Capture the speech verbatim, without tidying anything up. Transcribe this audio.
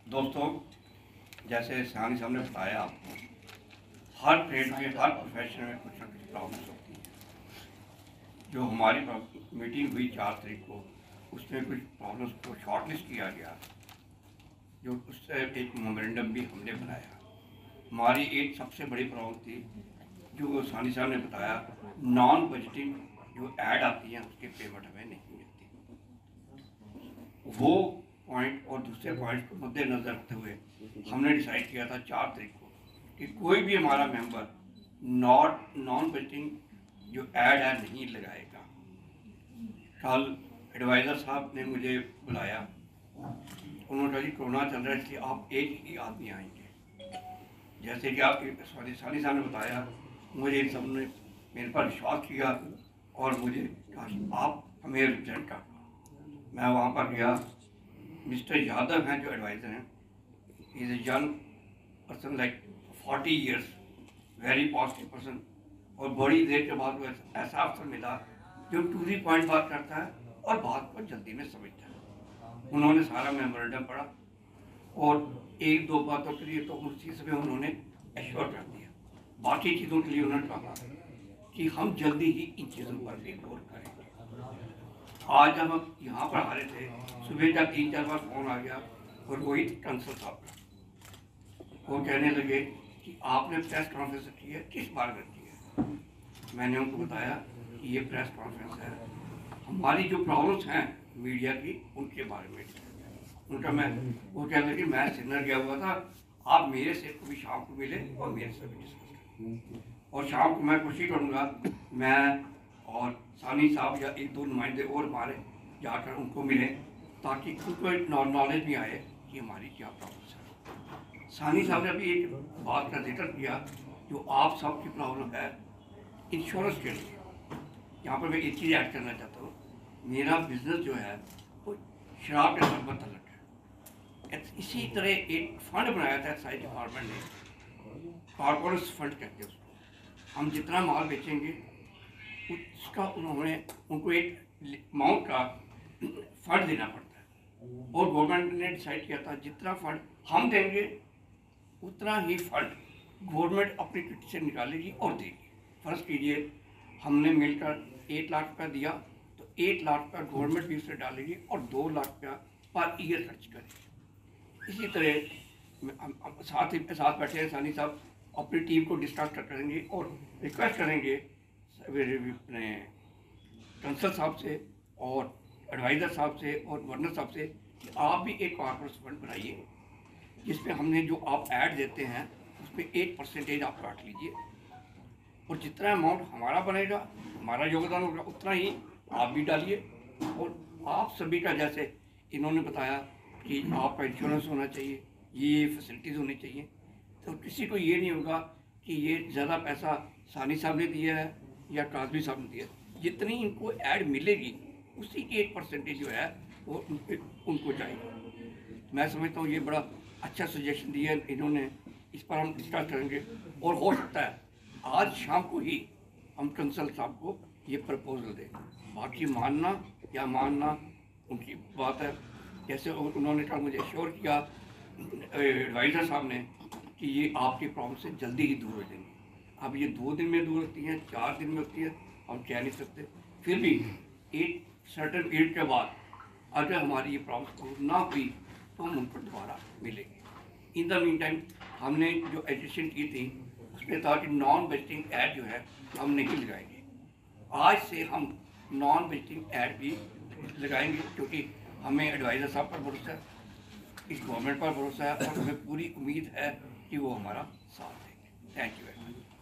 दोस्तों, जैसे सानी साहब ने बताया आपको, हर ट्रेड में, हर प्रोफेशन में कुछ ना कुछ प्रॉब्लम्स होती हैं। जो हमारी मीटिंग हुई चार तारीख को, उसमें कुछ प्रॉब्लम्स को शॉर्टलिस्ट किया गया, जो उससे एक मेमोरेंडम भी हमने बनाया। हमारी एक सबसे बड़ी प्रॉब्लम थी, जो सानी साहब ने बताया, नॉन बजटिंग जो ऐड आती हैं उसकी पेमेंट हमें नहीं मिलती। वो पॉइंट और दूसरे पॉइंट को मद्देनजर रखते हुए हमने डिसाइड किया था चार तारीख को कि कोई भी हमारा मेंबर नॉट नॉन बजटिंग जो ऐड है नहीं लगाएगा। कल एडवाइज़र साहब ने मुझे बुलाया, उन्होंने कहा जी कोरोना चल रहा है इसलिए आप एक ही आदमी आएंगे। जैसे कि आप सानी साहब ने बताया, मुझे इन सब ने मेरे पर विश्वास किया और मुझे कहा आप हमें रिप्रेजेंट कर। मैं वहाँ पर गया। मिस्टर यादव हैं जो एडवाइज़र हैं, is a young person like forty years, very positive person. और बड़ी देर के बाद वो ऐसा अफसर मिला जो टू दी पॉइंट बात करता है और बात को जल्दी में समझता है। उन्होंने सारा मेमोरेंडम पढ़ा और एक दो बातों के लिए तो उस चीज़ में उन्होंने एश्योर कर दिया। बाकी चीज़ों के लिए उन्होंने कहा कि हम जल्दी ही इन चीज़ों पर भी गौर करेंगे। आज जब हम यहाँ पर आ रहे थे, सुबह जब तीन चार बार फ़ोन आ गया और वही कंसल साहब का, वो कहने लगे कि आपने प्रेस कॉन्फ्रेंस की है, किस बारे में की है। मैंने उनको बताया कि ये प्रेस कॉन्फ्रेंस है, हमारी जो प्रॉब्लम्स हैं मीडिया की उनके बारे में। उनका मैं वो कहने लगे मैं सिन्नर गया हुआ था, आप मेरे से कभी शाम को मिले और मेरे से भी डिस्कस करें। और शाम को मैं कोशिश करूँगा मैं और सानी साहब या एक दो नुमाइंदे और हमारे जाकर उनको मिलें, ताकि उनको नॉलेज भी आए कि हमारी क्या प्रॉब्लम्स है। सानी साहब ने अभी एक बात का जिक्र किया जो आप सब की प्रॉब्लम है इंश्योरेंस के लिए। यहाँ पर मैं एक चीज़ ऐड करना चाहता हूँ, मेरा बिजनेस जो है वो शराब के साथ तल्लक है। इसी तरह एक फंड बनाया था एक्साइज डिपार्टमेंट ने, कॉर्पोरेट फंड कहते हैं उसको। हम जितना माल बेचेंगे उसका उन्होंने उनको एक अमाउंट का फंड देना पड़ता है और गवर्नमेंट ने डिसाइड किया था जितना फंड हम देंगे उतना ही फंड गवर्नमेंट अपनी किट से निकालेगी और देगी। फर्ज कीजिए हमने मिलकर एक लाख रुपया दिया तो एक लाख रुपया गवर्नमेंट भी उससे डालेगी और दो लाख रुपया पर ईयर खर्च करेगी। इसी तरह हम साथ ही साथ बैठे हैं सानी साहब, अपनी टीम को डिस्कस करेंगे और रिक्वेस्ट करेंगे अपने कंसल साहब से और एडवाइज़र साहब से और गवर्नर साहब से कि आप भी एक कॉर्पोरेट फंड बनाइए जिसमें हमने जो आप ऐड देते हैं उसमें एक परसेंटेज आप काट लीजिए और जितना अमाउंट हमारा बनेगा, हमारा योगदान होगा, उतना ही आप भी डालिए। और आप सभी का, जैसे इन्होंने बताया कि आपका इंश्योरेंस होना चाहिए, ये फैसिलिटीज़ होनी चाहिए, तो किसी को ये नहीं होगा कि ये ज़्यादा पैसा सानी साहब ने दिया है या काजमी साहब ने दिया। जितनी इनको ऐड मिलेगी उसी की एक परसेंटेज जो है वो उनको चाहिए। मैं समझता हूँ ये बड़ा अच्छा सजेशन दिया है इन्होंने, इस पर हम डिस्कस करेंगे और हो सकता है आज शाम को ही हम कंसल साहब को ये प्रपोजल दें। बाकी मानना या मानना उनकी बात है। जैसे उन्होंने कहा, मुझे श्योर किया एडवाइज़र साहब ने कि ये आपकी प्रॉब्लम से जल्दी ही दूर हो जाएंगी। अब ये दो दिन में दूर होती हैं, चार दिन में होती है, हम कह नहीं सकते। फिर भी एक सर्टेन पीरियड के बाद अगर हमारी ये प्रॉब्लम दूर ना हुई तो हम उनको दोबारा मिलेंगे। इन द मीन टाइम हमने जो एजुकेशन की थी उसमें था कि नॉन बजटिंग ऐड जो है हम नहीं लगाएंगे। आज से हम नॉन बजटिंग ऐड भी लगाएंगे क्योंकि हमें एडवाइज़र साहब पर भरोसा है, इस गवर्नमेंट पर भरोसा है और हमें पूरी उम्मीद है कि वो हमारा साथ देंगे। Thank you very much.